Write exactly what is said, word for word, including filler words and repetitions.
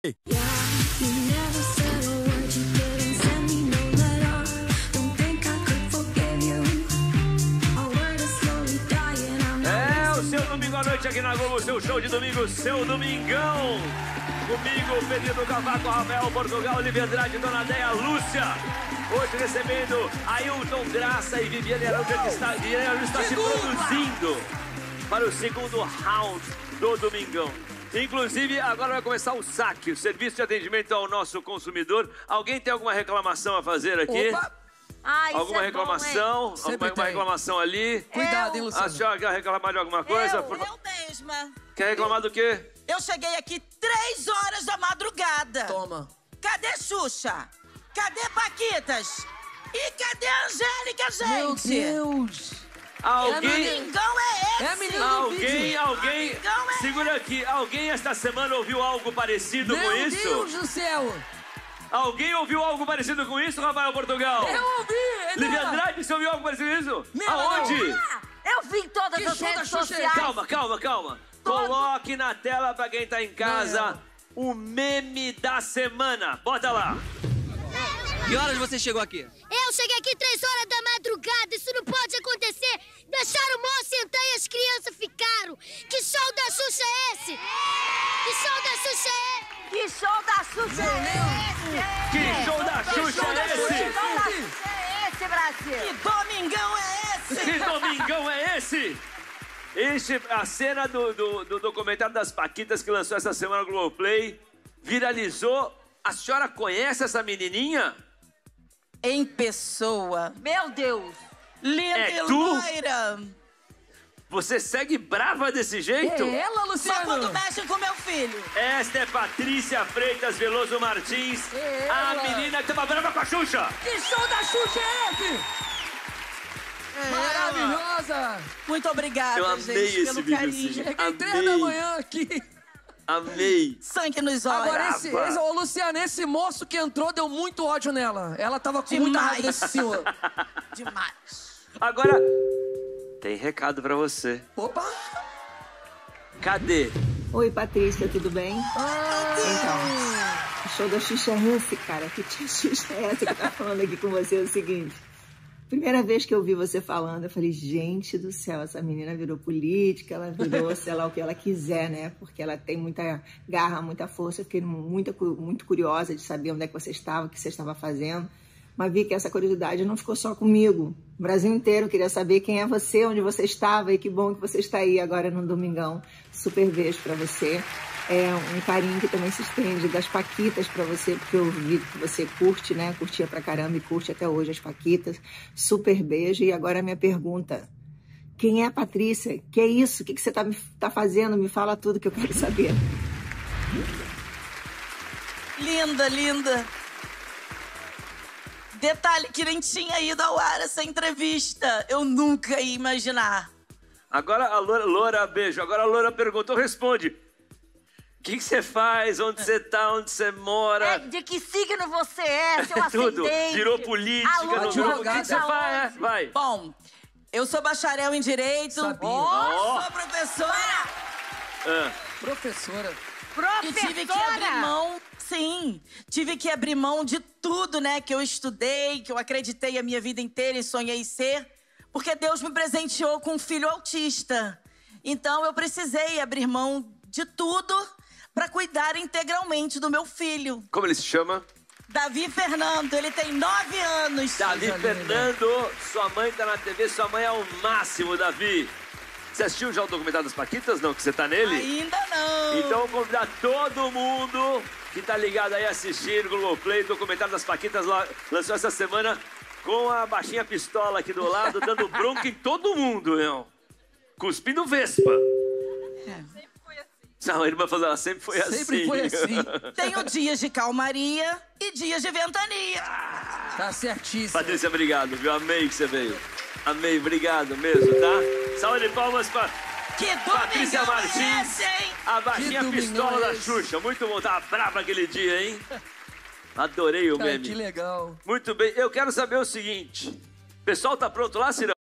É o seu domingo à noite aqui na Globo, seu show de domingo, seu domingão. Comigo, Pedro Cavaco, Rafael Portugal, Olivia Andrade, Dona Deia, Lúcia. Hoje recebendo Ailton Graça e Viviane Araújo, que está, Viviane Araújo está se produzindo para o segundo round do domingão. Inclusive, agora vai começar o saque, o serviço de atendimento ao nosso consumidor. Alguém tem alguma reclamação a fazer aqui? Opa! Ai, alguma é reclamação? Bom, alguma uma reclamação ali? Cuidado, hein, Luciano? A senhora quer reclamar de alguma coisa? Eu, Por... Eu mesma. Quer reclamar do quê? Eu cheguei aqui três horas da madrugada. Toma. Cadê Xuxa? Cadê Paquitas? E cadê a Angélica, gente? Meu Deus. Alguém... Domingão é esse? É a menina do Alguém, vídeo. alguém... Domingão é Segura aqui. Alguém esta semana ouviu algo parecido com Meu isso? Deus do céu. Alguém ouviu algo parecido com isso, Rafael Portugal? Eu ouvi. Lívia Helena. Andrade, você ouviu algo parecido com isso? Meu Aonde? Deus. Ah, eu vi em todas Que as show da redes Xuxa. sociais. Calma, calma, calma. Coloque na tela pra quem tá em casa o meme da semana. Bota lá. Que horas você chegou aqui? Eu cheguei aqui três horas da madrugada, isso não pode acontecer. Deixaram o moço entrar e as crianças ficaram. Que show da Xuxa é esse? Que show da Xuxa é esse? Que show da Xuxa é esse? Que show da Xuxa show da é Xuxa. esse? Que show da Xuxa é esse, Brasil? Que domingão é esse? Que domingão é esse? Este, a cena do, do, do documentário das Paquitas que lançou essa semana no Globoplay viralizou. A senhora conhece essa menininha? Em pessoa. Meu Deus. Linda É e tu? loira. Você segue brava desse jeito? É ela, Só Luciano. quando mexem com meu filho. Esta é Patrícia Freitas Veloso Martins, É a ela. menina que tava brava com a Xuxa. Que show da Xuxa é esse? Maravilhosa. Muito obrigada, Eu amei gente, esse pelo vídeo, carinho. assim. Cheguei três Amei. da manhã aqui. Amei. Sangue nos olhos. Agora, esse, Brava. esse, ô, Luciano, esse moço que entrou deu muito ódio nela. Ela tava com Demais. muita raiva desse senhor. Demais. Agora, tem recado pra você. Opa! Cadê? Oi, Patrícia, tudo bem? Ah, Então, o show da Xuxa é esse, cara. Que tia Xuxa é essa que tá falando aqui com você? É o seguinte. Primeira vez que eu vi você falando, eu falei, gente do céu, essa menina virou política, ela virou, sei lá, o que ela quiser, né? Porque ela tem muita garra, muita força. Eu fiquei muito, muito curiosa de saber onde é que você estava, o que você estava fazendo. Mas vi que essa curiosidade não ficou só comigo. O Brasil inteiro queria saber quem é você, onde você estava, e que bom que você está aí agora no domingão. Super beijo pra você. É um carinho que também se estende das Paquitas pra você, porque eu vi que você curte, né? Curtia pra caramba e curte até hoje as Paquitas. Super beijo. E agora a minha pergunta. Quem é a Patrícia? Que é isso? O que, que você tá, tá fazendo? Me fala tudo que eu quero saber. Linda, linda. Detalhe que nem tinha ido ao ar essa entrevista. Eu nunca ia imaginar. Agora a Loura, Loura, beijo. Agora a Loura perguntou, responde. O que que você faz? Onde você tá? Onde você mora? É, de que signo você é, seu Tudo. ascendente. Virou política, Alô, não virou... O que que você advogada. faz? É, vai. Bom, eu sou bacharel em Direito. Sabia. Oh, sou professora. Ah. professora. E tive que abrir mão, sim, tive que abrir mão de tudo, né, que eu estudei, que eu acreditei a minha vida inteira e sonhei ser, porque Deus me presenteou com um filho autista. Então eu precisei abrir mão de tudo para cuidar integralmente do meu filho. Como ele se chama? Davi Fernando, ele tem nove anos. Davi Fernando, sua mãe tá na T V, sua mãe é o máximo, Davi. Você assistiu já o documentário das Paquitas? Não, que você tá nele? Ainda não. Então vou convidar todo mundo que tá ligado aí a assistir o Globoplay, o documentário das Paquitas lá, lançou essa semana com a baixinha pistola aqui do lado, dando bronca em todo mundo, meu. Cuspindo Vespa. É. Não, a irmã falou, ela sempre foi assim. Sempre foi assim. Tenho dias de calmaria e dias de ventania. Tá certíssimo. Patrícia, obrigado, viu? Amei que você veio. Amei, obrigado mesmo, tá? Salve de palmas pra Que Patrícia domingão Martins, é esse, hein? a baixinha Que pistola domingão é da esse? Xuxa. Muito bom, tava brava aquele dia, hein? Adorei o Cara, meme. que legal. Muito bem, eu quero saber o seguinte. O pessoal tá pronto lá, Cirão?